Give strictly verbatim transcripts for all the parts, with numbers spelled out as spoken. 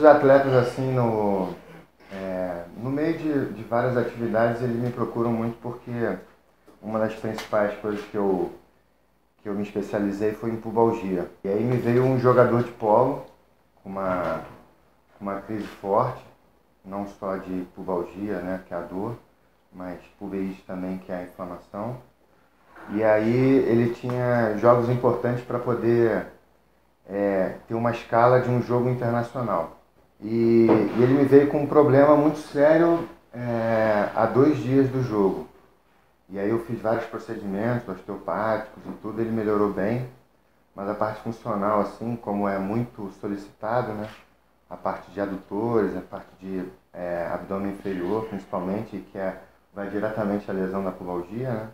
atletas assim no, é, no meio de, de várias atividades eles me procuram muito porque uma das principais coisas que eu, que eu me especializei foi em pubalgia. E aí me veio um jogador de polo com uma, com uma crise forte, não só de pubalgia, né, que é a dor, mas pulveite também, que é a inflamação. E aí ele tinha jogos importantes para poder é, ter uma escala de um jogo internacional. E, e ele me veio com um problema muito sério é, há dois dias do jogo. E aí eu fiz vários procedimentos osteopáticos e tudo, ele melhorou bem. Mas a parte funcional, assim, como é muito solicitado, né? A parte de adutores, a parte de é, abdômen inferior, principalmente, que é, vai diretamente à lesão da pubalgia, né?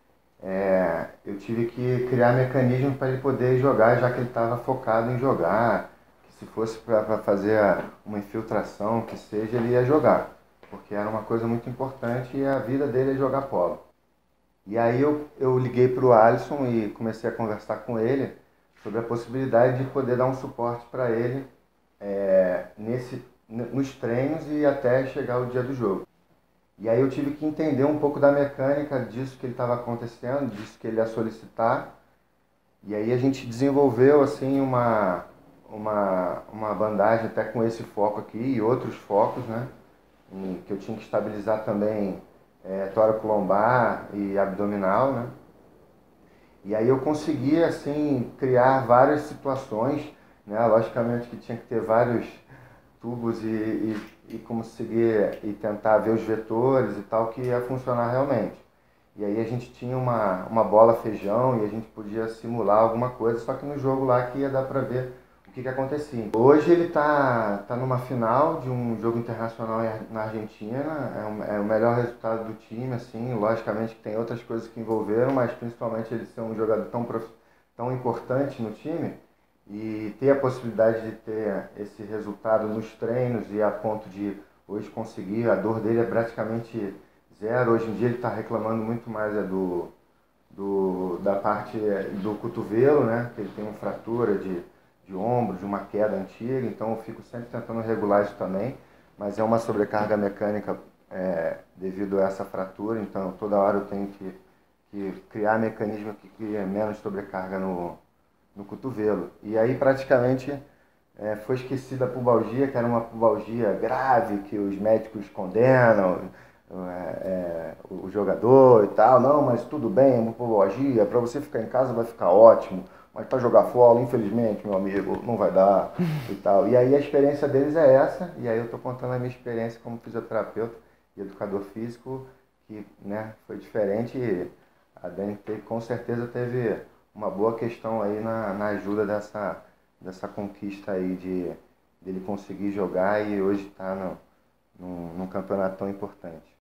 É, eu tive que criar mecanismos para ele poder jogar, já que ele estava focado em jogar. Que se fosse para fazer uma infiltração, que seja, ele ia jogar. Porque era uma coisa muito importante e a vida dele é jogar polo. E aí eu, eu liguei para o Alisson e comecei a conversar com ele sobre a possibilidade de poder dar um suporte para ele é, nesse, nos treinos e até chegar o dia do jogo. E aí eu tive que entender um pouco da mecânica disso que ele estava acontecendo, disso que ele ia solicitar. E aí a gente desenvolveu assim uma, uma, uma bandagem até com esse foco aqui e outros focos, né? Em, que eu tinha que estabilizar também é, tórax lombar e abdominal, né? E aí eu consegui assim criar várias situações, né? Logicamente que tinha que ter vários tubos e, e, e conseguir e tentar ver os vetores e tal, que ia funcionar realmente. E aí a gente tinha uma, uma bola feijão e a gente podia simular alguma coisa, só que no jogo lá que ia dar pra ver o que, que acontecia. Hoje ele tá, tá numa final de um jogo internacional na Argentina, é, um, é o melhor resultado do time, assim, logicamente que tem outras coisas que envolveram, mas principalmente ele ser um jogador tão, prof, tão importante no time, e ter a possibilidade de ter esse resultado nos treinos e a ponto de hoje conseguir, a dor dele é praticamente zero. Hoje em dia ele está reclamando muito mais é do, do, da parte do cotovelo, né? Que ele tem uma fratura de, de ombro, de uma queda antiga, então eu fico sempre tentando regular isso também, mas é uma sobrecarga mecânica é, devido a essa fratura, então toda hora eu tenho que, que criar mecanismo que crie menos sobrecarga no, no cotovelo. E aí praticamente é, foi esquecida a pubalgia, que era uma pubalgia grave, que os médicos condenam é, é, o jogador e tal. Não, mas tudo bem, uma pubalgia, para você ficar em casa vai ficar ótimo, mas para jogar fora, infelizmente, meu amigo, não vai dar e tal. E aí a experiência deles é essa, e aí eu estou contando a minha experiência como fisioterapeuta e educador físico, que né, foi diferente. E a Dani teve, com certeza teve uma boa questão aí na, na ajuda dessa, dessa conquista aí de dele conseguir jogar e hoje estar tá num campeonato tão importante.